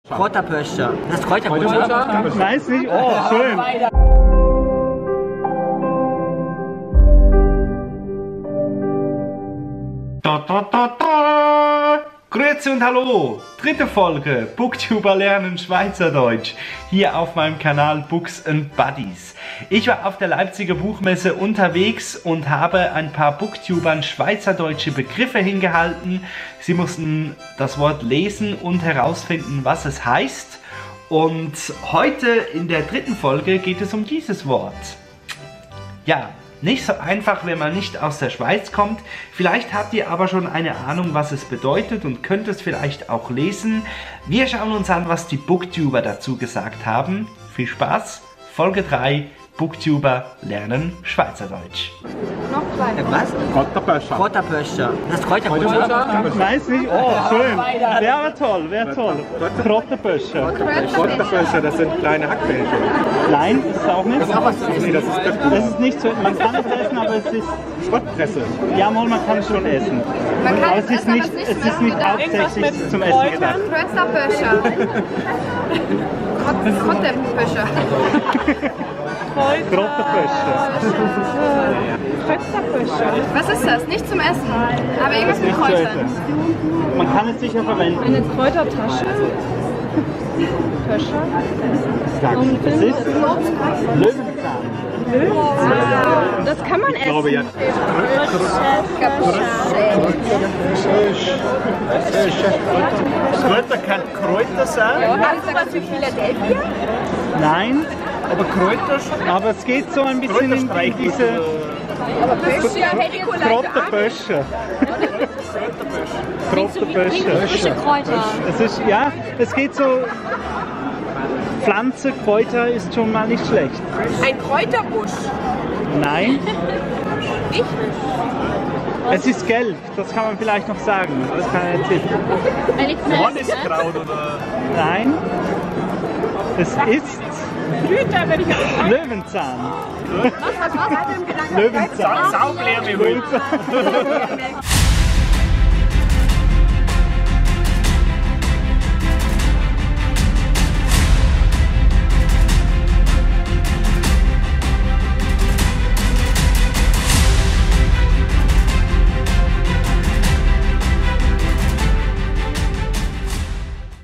Kräuterbüsche. Das ist Kräuterbüsche. Weiß nicht. Oh, schön. Grüezi und hallo! Dritte Folge Booktuber lernen Schweizerdeutsch hier auf meinem Kanal Books and Buddies. Ich war auf der Leipziger Buchmesse unterwegs und habe ein paar Booktubern schweizerdeutsche Begriffe hingehalten. Sie mussten das Wort lesen und herausfinden, was es heißt. Und heute in der dritten Folge geht es um dieses Wort. Ja, nicht so einfach, wenn man nicht aus der Schweiz kommt. Vielleicht habt ihr aber schon eine Ahnung, was es bedeutet und könnt es vielleicht auch lesen. Wir schauen uns an, was die Booktuber dazu gesagt haben. Viel Spaß! Folge 3, Booktuber lernen Schweizerdeutsch. Noch kleiner. Was? Kräuterbüsche. Kräuterbüsche. Das ist Kräuterbüsche. Weiß nicht. Oh, schön. Wäre toll, wäre toll. Kräuterbüsche. Kräuterbüsche, das sind kleine Hackbällchen. Nein, ist es auch nicht. Das ist auch was zu Nee, essen. das ist Köpfchen. Das ist nicht so. Man kann es essen, aber es ist. Schrottpresse. Jawohl, man kann es schon essen. Man kann Aber es es ist essen, aber nicht, es ist es nicht ist nicht hauptsächlich zum Essen gedacht. Kräuterbüsche. Kräuterbüsche. Kräuterbüsche. Was ist das? Nicht zum Essen, aber irgendwas mit Nicht zu Kräutern. essen. Man kann es sicher verwenden. Eine Kräutertasche. Pöscher. Es ist Löwenzahn. Das kann man Ich glaube ja. Kräuter kann Kräuter sein. Hast du was wie Philadelphia? Nein, Aber Kräuter schon. aber es geht so ein bisschen in diese Pöscher hätte ich Kräuterbüsche. Kräuterbüsche. Kräuter. Es ist, ja, es geht so. Pflanze, Kräuter ist schon mal nicht schlecht. Ein Kräuterbusch. Nein, Ich? es ist gelb, das kann man vielleicht noch sagen. Das kann ich erzählen. Johanniskraut oder. Nein, es ist Blüter, wenn ich auch. Löwenzahn. Was? Löwenzahn. Saublärme.